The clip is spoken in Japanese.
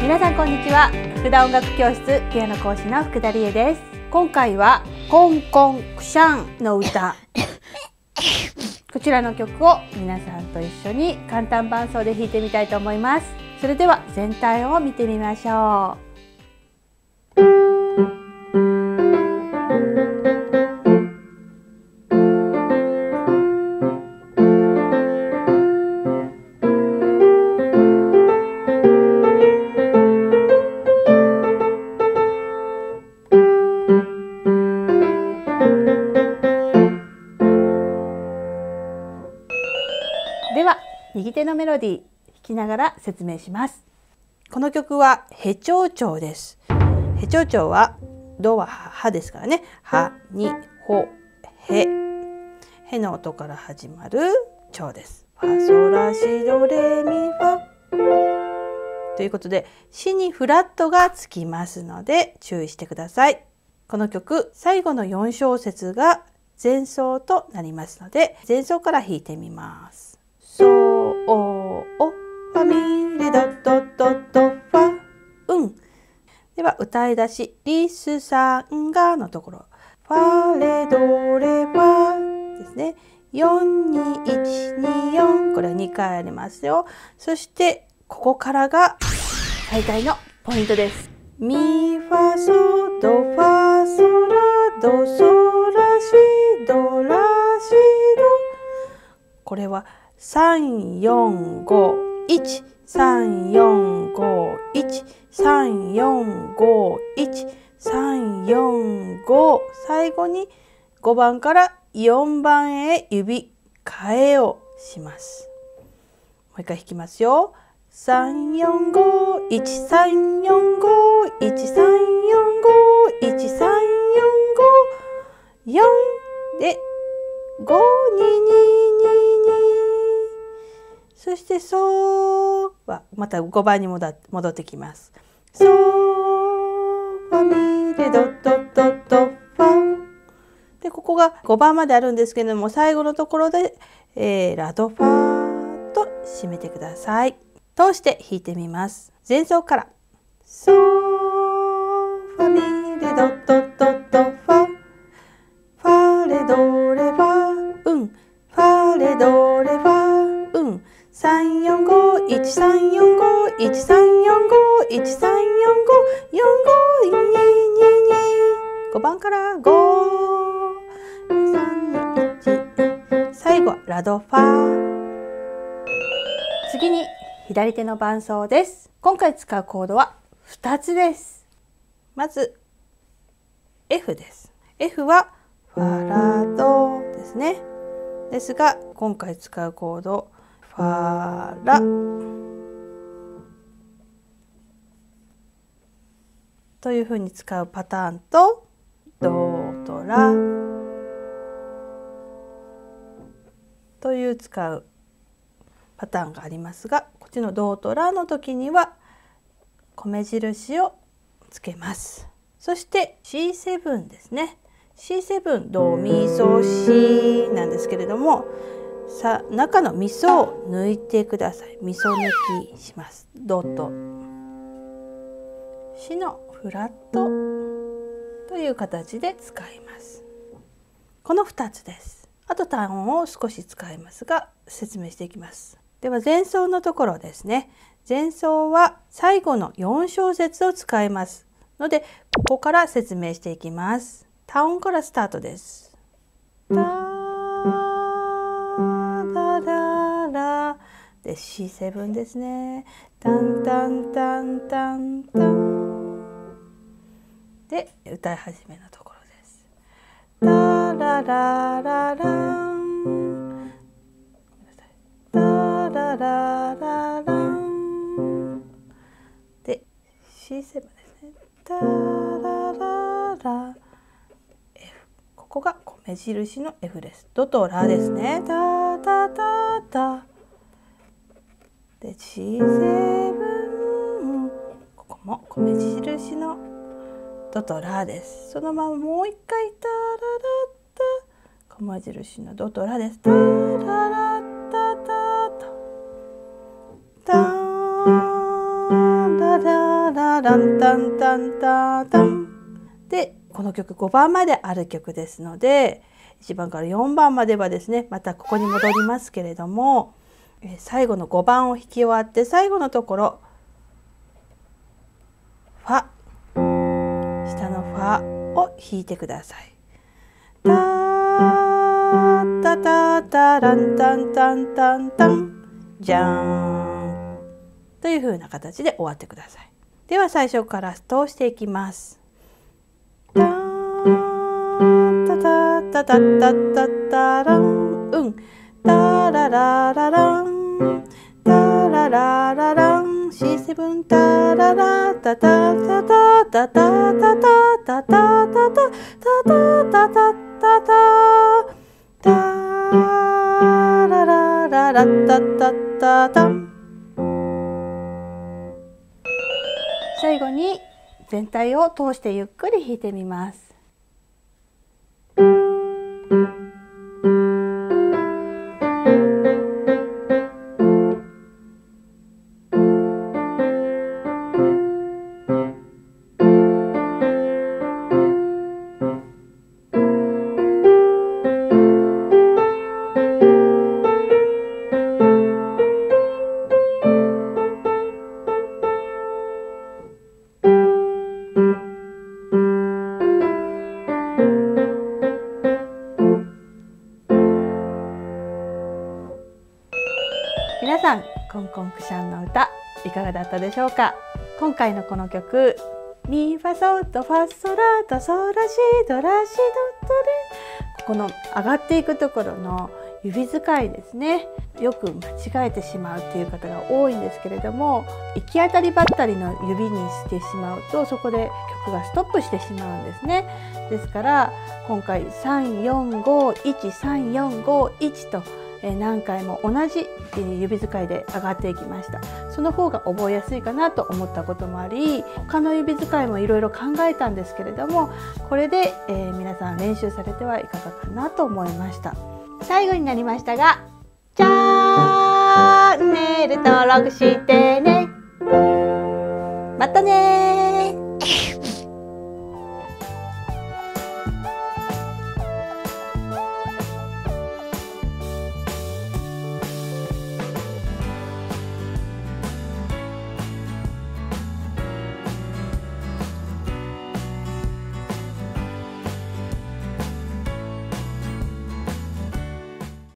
皆さんこんにちは。福田音楽教室ピアノ講師の福田理恵です。今回はコンコンクシャンの歌こちらの曲を皆さんと一緒に簡単伴奏で弾いてみたいと思います。それでは全体を見てみましょう。では右手のメロディー弾きながら説明します。この曲はヘ長調です。ヘ長調はドはハですからね。ハにホヘヘの音から始まる調です。ファソラシドレミファということでシにフラットがつきますので注意してください。この曲最後の4小節が前奏となりますので前奏から弾いてみます。ソオファミレドドドドファでは歌い出しリスさんがのところファレドレファですね。42124これは2回ありますよ。そしてここからが最大のポイントです。ミファソドファソラドソラシドラシドこれは3451、3451、3451、345最後に5番から4番へ指替えをします。もう一回弾きますよ。3451、3451、3451、3454で522そしてソーはまた5番に戻ってきます。ソーファミレドドドドファでここが5番まであるんですけれども最後のところで、ラドファと締めてください。通して弾いてみます。前奏からソーファミレドドドドファファレドレファファレドレファ34513451345145222 5番から531最後はラドファ。次に左手の伴奏です。今回使うコードは2つです。まず F です。F はファラドですね。ですが今回使うコードファラというふうに使うパターンとドとラという使うパターンがありますがこっちのドとラの時には米印をつけます。そして C7 ですね。C7 ドミソシなんですけれどもさあ中のミソを抜いてください。ミソ抜きします。ドとシのフラットという形で使います。この2つです。あと単音を少し使いますが説明していきます。では前奏のところですね。前奏は最後の4小節を使いますのでここから説明していきます。単音からスタートです。タダダラで C7 ですね。タンタンタンタンタンで歌い始めのところです。タラララランタラララランで C7 ですね。タラララここが米印の F です。ドとラですね。タタタタで C7 ここも米印のドとラです。そのままもう一回タララタ米印のドとラです。タララタタタタララタランタンタンタタンで、この曲5番まである曲ですので、1番から4番まではですね、またここに戻りますけれども、最後の5番を弾き終わって最後のところファ、下のファを弾いてください。タタタタランタンタンタンタンじゃーんという風な形で終わってください。では最初から通していきます。タタタタタタタタラン、うん、タララララン、タララララン、C7、タララタタタタタタタタタタタタタタタタタタララララタタタタン。最後に全体を通してゆっくり弾いてみます。皆さん、コンコンクシャンの歌いかがだったでしょうか。今回のこの曲、ミファソドファソラドソラシドラシドドレ、ここの上がっていくところの指使いですね、よく間違えてしまうっていう方が多いんですけれども、行き当たりばったりの指にしてしまうとそこで曲がストップしてしまうんですね。ですから今回3451345と何回も同じ指使いで上がっていきました。その方が覚えやすいかなと思ったこともあり、他の指使いもいろいろ考えたんですけれども、これで、皆さん練習されてはいかがかなと思いました。最後になりましたが、チャンネル登録してね。またね。